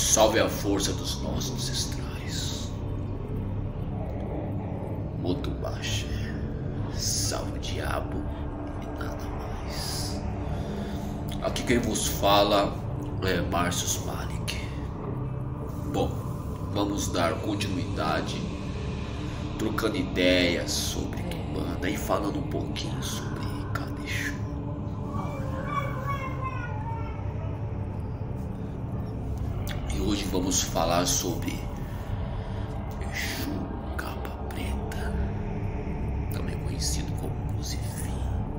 Salve a força dos nossos ancestrais. Motubaxé. Salve o diabo e nada mais. Aqui quem vos fala é Marcius Malik. Bom, vamos dar continuidade, trocando ideias sobre Kimbanda e falando um pouquinho sobre Kanexu. E hoje vamos falar sobre Exu Capa Preta, também conhecido como Crucifixo.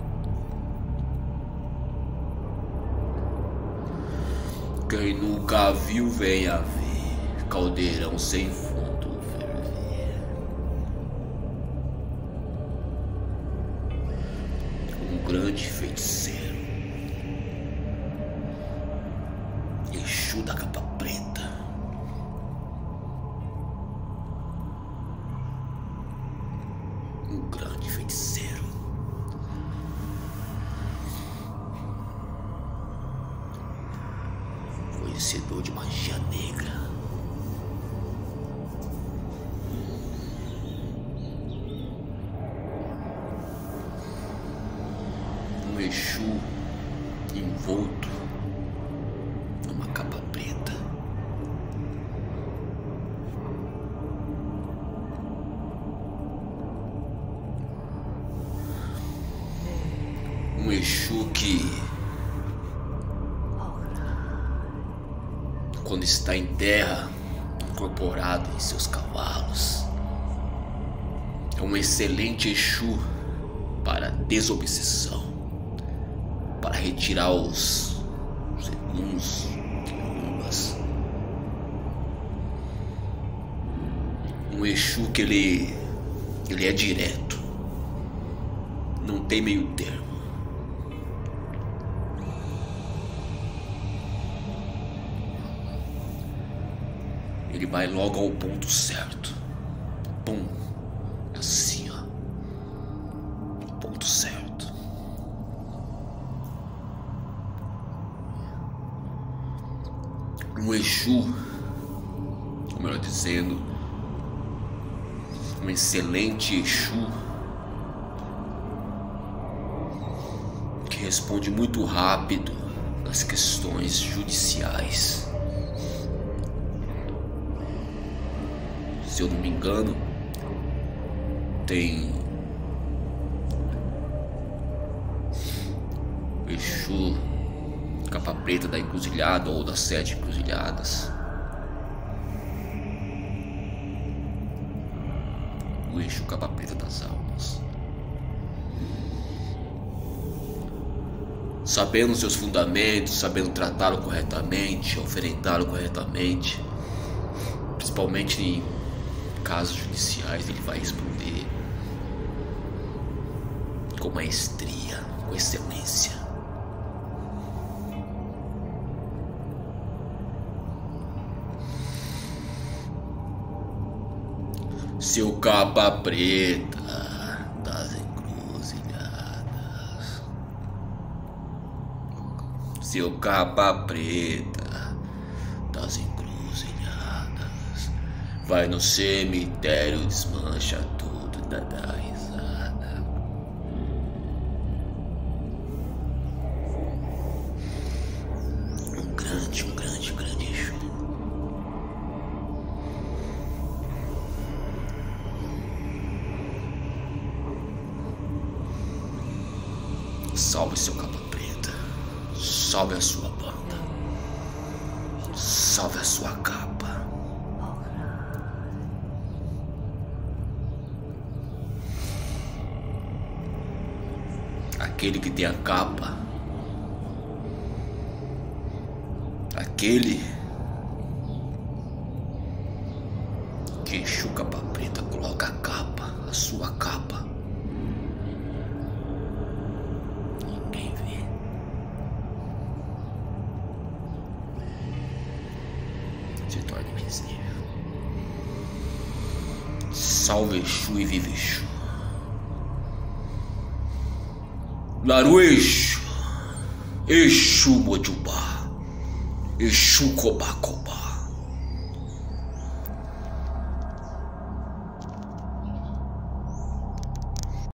Quem nunca viu, venha ver. Caldeirão sem fundo ferver. Um grande feiticeiro, Exu da Capa Preta. Um grande feiticeiro. Conhecedor de magia negra. Um Exu envolto numa capa preta. Um Exu que, quando está em terra, incorporado em seus cavalos, é um excelente Exu para desobsessão, para retirar os eguns, quilombas. Um Exu que ele é direto, não tem meio termo. Ele vai logo ao ponto certo. Pum. Assim, ó. Ponto certo. Um Exu, ou melhor dizendo, um excelente Exu que responde muito rápido nas questões judiciais. Se eu não me engano, tem o Exu Capa Preta da Encruzilhada ou das 7 Encruzilhadas. O Exu Capa Preta das Almas. Sabendo seus fundamentos, sabendo tratá-lo corretamente, oferendá-lo corretamente, principalmente em casos judiciais, ele vai responder com maestria, com excelência. Seu Capa Preta das Encruzilhadas. Seu Capa Preta das Encruzilhadas. Vai no cemitério, desmancha tudo, dá risada. Um grande Exu. Salve seu Capa Preta. Salve a sua banda. Salve a sua capa. Aquele que tem a capa, aquele que Exu Capa Preta coloca a capa, a sua capa, ninguém vê. Se torna invisível. Salve Exu e vive Exu. Laru Exu, Exu Mojubá, Exu Kobakoba.